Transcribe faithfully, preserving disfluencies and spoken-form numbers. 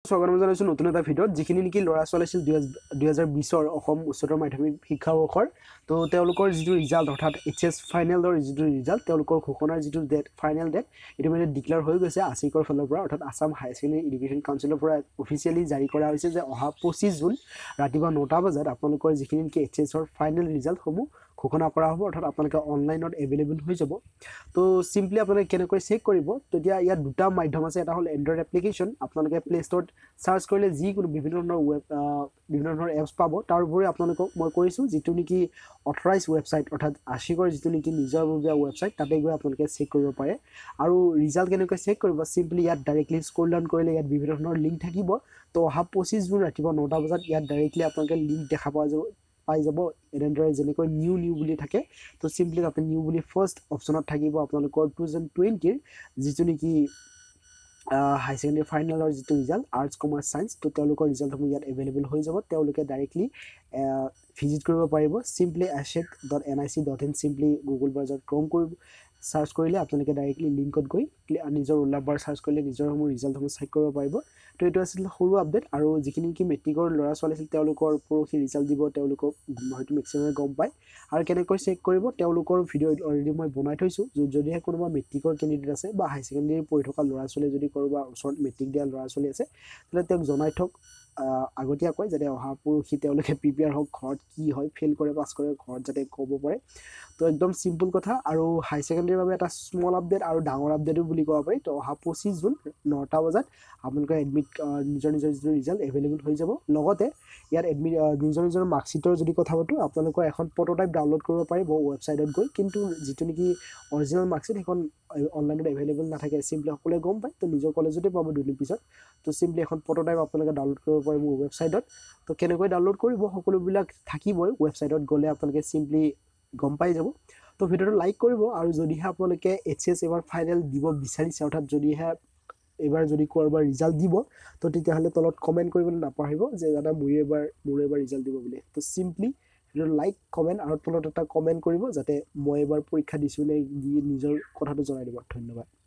স্বাগতম জনাইছো নতুন এটা ভিডিঅ'ত যিখিনি নেকি ল'ৰা ছোৱালী আছিল দুই হাজাৰ বিছৰ অসম উচ্চতৰ মাধ্যমিক শিক্ষাবৰ্ষৰ তো তেওঁলোকৰ যিটো ৰিজাল্ট অৰ্থাৎ এইচ এছ ফাইনেলৰ যিটো ৰিজাল্ট তেওঁলোকৰ ঘোষণাৰ যিটো ডেট ফাইনেল ডেট এইটো মানে ডিক্লেয়াৰ হৈ গৈছে আছিকৰ ফালৰ পৰা অৰ্থাৎ আসাম হায়াৰ ছেকেণ্ডেৰী এডুকেশ্যন কাউন্সিলৰ পৰা অফিচিয়েলি জাৰি কৰা হৈছে যে অহা পঁচিছ জুন ৰাতিপুৱা নটা বজাত আপোনালোকৰ যিখিনি নেকি এইচ এছৰ ফাইনেল ৰিজাল্টসমূহ ঘোষণা কৰা হ'ব অৰ্থাৎ আপোনালোকে অনলাইনত এভেইলেবল হৈ যাব তো সিম্পলি আপোনালোকে কেনেকৈ চেক কৰিব তেতিয়া ইয়াত দুটা মাধ্যম আছে এটা হ'ল এন্ড্ৰইড এপ্লিকেশ্যন আপোনালোকে প্লে ষ্টৰত সাৰ্চ কৰিলে যিকোনো বিভিন্ন ধৰণৰ ৱেব বিভিন্ন ধৰণৰ এপছ পাব তাৰ উপৰি আপোনালোকক মই কৈছোঁ যিটো নেকি অথৰাইজ ৱেবছাইট অৰ্থাৎ আশিকৰ যিটো নেকি নিজাববীয়া ৱেবছাইট তাতে গৈ আপোনালোকে চেক কৰিব পাৰে আৰু ৰিজাল্ট কেনেকৈ চেক কৰিব সিম্পলি ইয়াত ডাইৰেক্টলি স্ক্ৰল ডাউন কৰিলে ইয়াত বিভিন্ন ধৰণৰ লিংক থাকিব তো অহা পঁচিছ জুন ৰাতিপুৱা নটা বজাত ইয়াত ডাইৰেক্টলি আপোনালোকে লিংক দেখা পোৱা যাব পাই যাব এনেদৰে যেনেকৈ নিউ নিউ বুলি থাকে তো সিম্পলি তাতে নিউ বুলি ফাৰ্ষ্ট অপশ্যনত থাকিব আপোনালোকৰ টু থাউজেণ্ড টুৱেণ্টিৰ যিটো নেকি হাই ছেকেণ্ডেৰী ফাইনেলৰ যিটো ৰিজাল্ট আৰ্টছ কমাৰ্চ ছায়েন্স তো তেওঁলোকৰ ৰিজাল্টসমূহ ইয়াত এভেইলেবল হৈ যাব তেওঁলোকে ডাইৰেক্টলি ভিজিট কৰিব পাৰিব simply AHSEC dot N I C dot in simply Google ব্ৰাউজাৰত ক্ৰম কৰিব সাৰ্চ কৰিলে আপোনালোকে ডাইৰেক্টলি লিংকত গৈ নিজৰ ৰোল নাম্বাৰ সাৰ্চ কৰিলে নিজৰসমূহ ৰিজাল্টসমূহ চেক কৰিব পাৰিব তো এইটো আছিল সৰু আপডেট আৰু যিখিনি নেকি মেট্ৰিকৰ ল'ৰা ছোৱালী আছিল তেওঁলোকৰ পৰহি ৰিজাল্ট দিব তেওঁলোকক হয়তো মেক্সিমামে গম পায় আৰু কেনেকৈ চেক কৰিব তেওঁলোকৰ ভিডিঅ' অলৰেডি মই বনাই থৈছোঁ যদিহে কোনোবা মেট্ৰিকৰ কেণ্ডিডেট আছে বা হাই ছেকেণ্ডেৰী পঢ়ি থকা ল'ৰা ছোৱালী যদি কৰোবা ওচৰত মেট্ৰিক দিয়া ল'ৰা ছোৱালী আছে তেতিয়াহ'লে তেওঁক জনাই থওক আগতীয়াকৈ যাতে অহা পৰহি তেওঁলোকে প্ৰিপেয়াৰ হওক ঘৰত কি হয় ফেইল কৰে পাছ কৰে ঘৰত যাতে ক'ব পাৰে তো একদম সিম্পল কথা আৰু হাই ছেকেণ্ডেৰীৰ বাবে এটা স্মল আপডেট আৰু ডাঙৰ আপডেটো বুলি ক'ব পাৰি তো অহা পঁচিছ জুন নটা বজাত আপোনালোকে এডমিট নিজৰ নিজৰ যিটো ৰিজাল্ট এভেইলেবল হৈ যাব লগতে ইয়াত এডমিট নিজৰ নিজৰ মাৰ্কশ্বিটৰ যদি কথা পাতোঁ আপোনালোকৰ এখন প্ৰটোটাইপ ডাউনলোড কৰিব পাৰিব ৱেবছাইটত গৈ কিন্তু যিটো নেকি অৰিজিনেল মাৰ্কশ্বিট সেইখন অনলাইনত এভেইলেবল নাথাকে সিম্পলি সকলোৱে গম পায় তো নিজৰ কলেজতে পাব দুদিন পিছত তো সিম্পলি এখন প্ৰটোটাইপ আপোনালোকে ডাউনলোড কৰিব পাৰিব ৱেবছাইটত তো কেনেকৈ ডাউনলোড কৰিব সকলোবিলাক থাকিবই ৱেবছাইটত গ'লে আপোনালোকে সিম্পলি গম পাই যাব তো ভিডিঅ'টো লাইক কৰিব আৰু যদিহে আপোনালোকে এইচ এছ এবাৰ ফাইনেল দিব বিচাৰিছে অৰ্থাৎ যদিহে এবাৰ যদি কোনোবাৰ ৰিজাল্ট দিব তো তেতিয়াহ'লে তলত কমেণ্ট কৰিবলৈ নাপাহৰিব যে দাদা মোৰ এবাৰ মোৰ এবাৰ ৰিজাল্ট দিব বুলি তো সিম্পলি ভিডিঅ'টো লাইক কমেণ্ট আৰু তলত এটা কমেণ্ট কৰিব যাতে মই এবাৰ পৰীক্ষা দিছোঁ নে দি নিজৰ কথাটো জনাই দিব ধন্যবাদ